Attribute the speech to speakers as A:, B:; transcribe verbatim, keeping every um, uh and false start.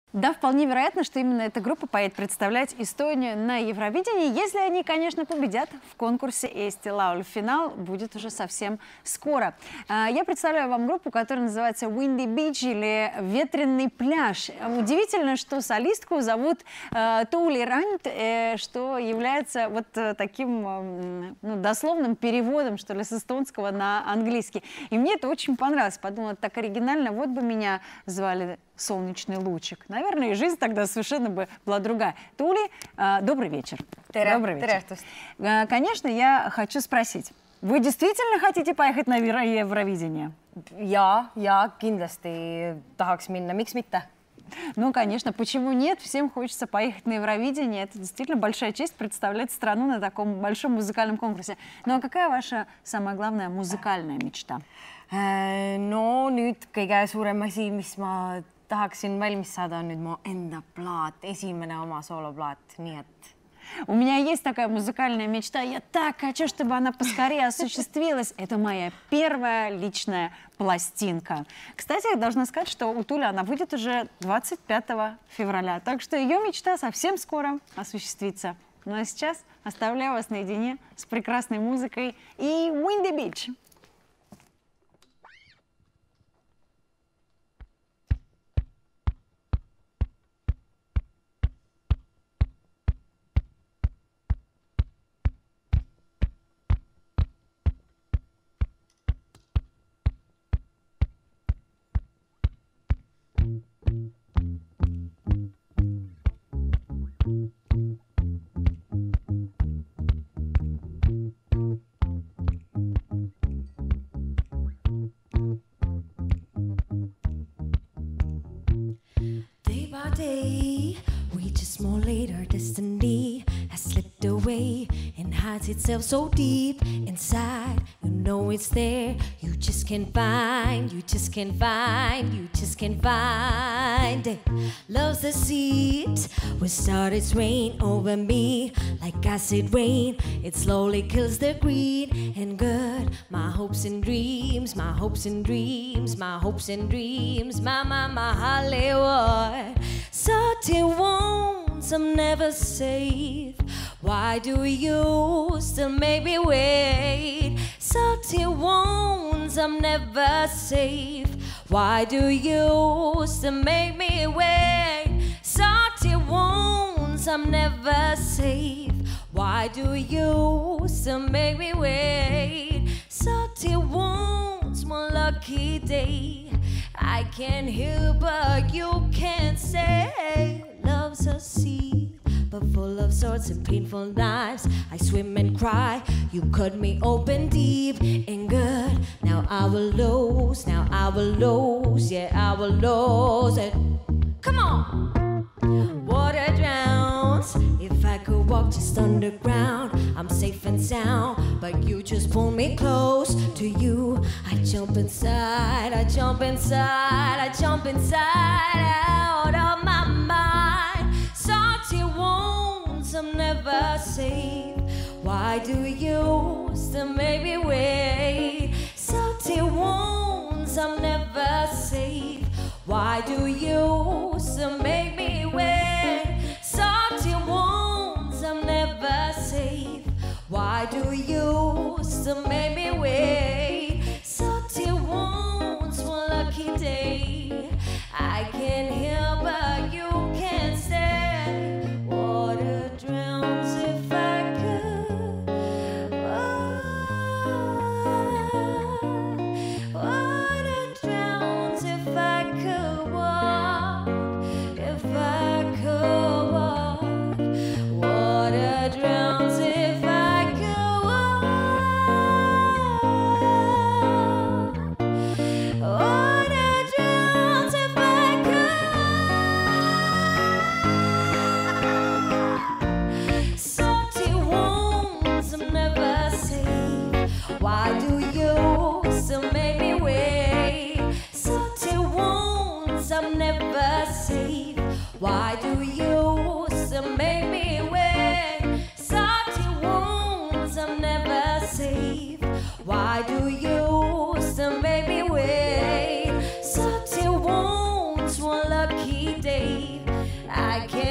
A: Да, вполне вероятно, что именно эта группа поедет представлять Эстонию на Евровидении, если они, конечно, победят в конкурсе Eesti Laul. Финал будет уже совсем скоро. Я представляю вам группу, которая называется Windy Beach или Ветреный пляж. Удивительно, что солистку зовут Туули Rand, что является вот таким ну, дословным переводом, что ли, с эстонского на английский. И мне это очень понравилось. Подумала, так оригинально, вот бы меня звали Солнечный лучик. Наверное, и жизнь тогда совершенно бы была другая. Тули, э, добрый вечер.
B: Tere,
A: добрый вечер.
B: Tere,
A: э, конечно, я хочу спросить, вы действительно хотите поехать на Евровидение?
B: Ja, ja, kindlasti tahaks minna. Miks mitte?
A: Ну, конечно, почему нет? Всем хочется поехать на Евровидение. Это действительно большая честь представлять страну на таком большом музыкальном конкурсе. Ну, а какая ваша самая главная музыкальная мечта?
B: No nüüd kõige suurem asi, mis ma tahaksin valmis saada, on nüüd mu enda plaat, esimene oma sooloplaat, nii et...
A: У меня есть такая музыкальная мечта. Я так хочу, чтобы она поскорее осуществилась. Это моя первая личная пластинка. Кстати, я должна сказать, что у Тули она выйдет уже двадцать пятого февраля. Так что ее мечта совсем скоро осуществится. Ну а сейчас оставляю вас наедине с прекрасной музыкой и Windy Beach.
C: Day, we just more later destiny has slipped away and hides itself so deep inside. You know it's there, you just can't find, you just can't find, you just can't find it. Love's the seed, will start its rain over me like acid rain. It slowly kills the greed and good. My hopes and dreams, my hopes and dreams, my hopes and dreams, my, my, my Hollywood. Salty wounds I'm never safe. Why do you still make me wait? Salty wounds I'm never safe. Why do you still make me wait? Salty wounds I'm never safe. Why do you still make me wait? Salty wounds, one lucky day. I can't heal, but you can't say. Love's a sea, but full of swords and painful knives. I swim and cry, you cut me open deep and good. Now I will lose, now I will lose, yeah, I will lose it. Come on! Water drowns. If I could walk just underground, I'm safe and sound, but you just pull me close to you. I jump inside, I jump inside, I jump inside, out of my mind. Salty wounds I'm never safe. Why do you still make me wait? Salty wounds I'm never safe. Why do you still make me wait? Salty wounds I'm never safe. Why do you still make me wait? Salty wounds, one lucky day. I can't heal, but you can't stay. Water drowns if I could. Water drowns if I could walk. If I could walk. Water drowns if I could walk. Water drowns if I could. Salty wounds I'm never safe. Why do you still make me wait? Salty wounds I'm never safe. Why do you still make me wait? Salty wounds I'm never safe. Why do you still make me wait? Salty wounds, one lucky day. I can't